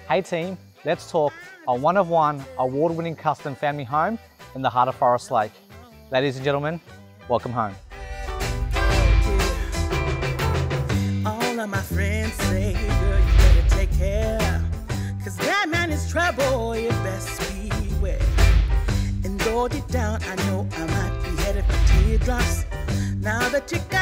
Hey team, let's talk a one-of-one award-winning custom family home in the heart of Forest Lake. Ladies and gentlemen, welcome home. All of my friends say, girl, you better take care, 'cause that man is trouble, you best beware. And though deep down, I know I might be headed for teardrops. Now that you